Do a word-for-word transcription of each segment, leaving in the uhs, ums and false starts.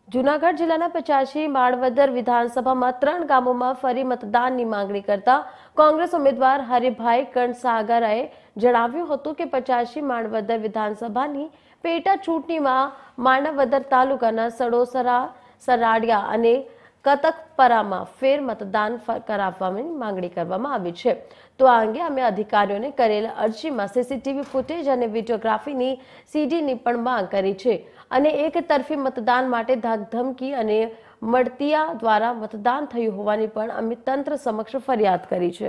જૂનાગઢ જિલ્લાના પચાસી માળવદર વિધાનસભામાં ત્રણ ગામોમાં ફરી મતદાનની માંગણી કરતા કોંગ્રેસ ઉમેદવાર હરિભાઈ કણસાગરાએ જણાવ્યું હતું કે પચાસી માળવદર વિધાનસભાની પેટા ચૂંટણીમાં માણાવદર તાલુકાના સડોસરા, સરાડિયા અને કતકપરામાં ફેર મતદાન કરાવવાની માંગણી કરવામાં આવી છે। તો આ અંગે અમે અધિકારીઓને કરેલ અરજીમાં સીસીટીવી ફૂટેજ અને વિડીયોગ્રાફીની સીડીની પણ માંગ કરી છે અને એક તરફી મતદાન માટે ધાકધમકી અને મળતિયા દ્વારા મતદાન થયું હોવાની પણ અમે તંત્ર સમક્ષ ફરિયાદ કરી છે।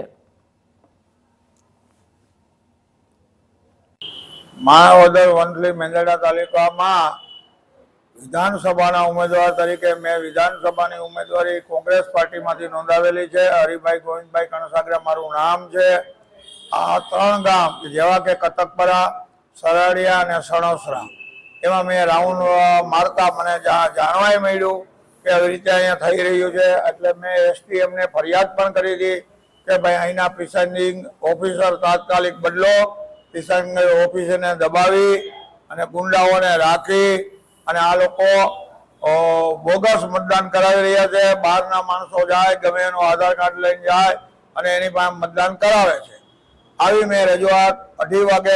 માણાવદર વંથલી મેંદરડા તાલુકામાં વિધાનસભાના ઉમેદવાર તરીકે મેં વિધાનસભાની ઉમેદવારી કોંગ્રેસ પાર્ટીમાંથી નોંધાવેલી છે। હરિભાઈ ગોવિંદભાઈ કણસાગરા મારું નામ છે। આ ત્રણ ગામ જેવા કે કતકપરા, સરાડિયા અને સણોસરા, એમાં મેં રાઉન્ડ મારતા મને જાણવાય મળ્યું કે આવી રીતે અહીંયા થઈ રહ્યું છે। એટલે મેં એસડીએમને ફરિયાદ પણ કરી હતી કે ભાઈ અહીંના પ્રિસાઇડિંગ ઓફિસર તાત્કાલિક બદલો, પ્રિસાઇડિંગ ઓફિસરને દબાવી અને ગુંડાઓને રાખી અને આ લોકો બોગસ મતદાન કરાવી રહ્યા છે। બહારના માણસો જાય, ગમે એનું આધાર કાર્ડ લઈને જાય અને એની પાસે મતદાન કરાવે છે। આવી મેં રજૂઆત અઢી વાગે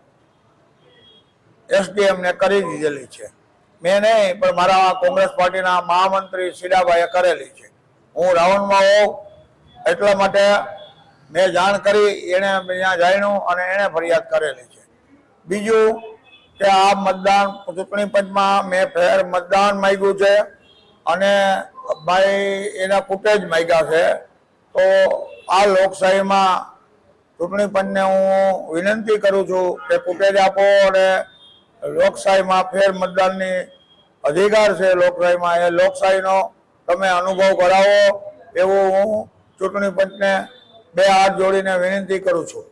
એસડીએમને કરી દીધેલી છે। મેં નહીં પણ મારા કોંગ્રેસ પાર્ટીના મહામંત્રી સીડાભાઈએ કરેલી છે। હું રાઉન્ડમાં હોઉં એટલા માટે મેં જાણ કરી, એને ત્યાં જાણ્યું અને એણે ફરિયાદ કરેલી છે। બીજું કે આ મતદાન ચૂંટણી પંચમાં મેં ફેર મતદાન માંગ્યું છે અને ભાઈ એના ફૂટેજ માંગ્યા છે। તો આ લોકશાહીમાં ચૂંટણી પંચને હું વિનંતી કરું છું કે ફૂટેજ આપો અને લોકશાહીમાં ફેર મતદાનની અધિકાર છે લોકશાહીમાં, એ લોકશાહીનો તમે અનુભવ કરાવો એવું હું ચૂંટણી પંચને બે હાથ જોડીને વિનંતી કરું છું।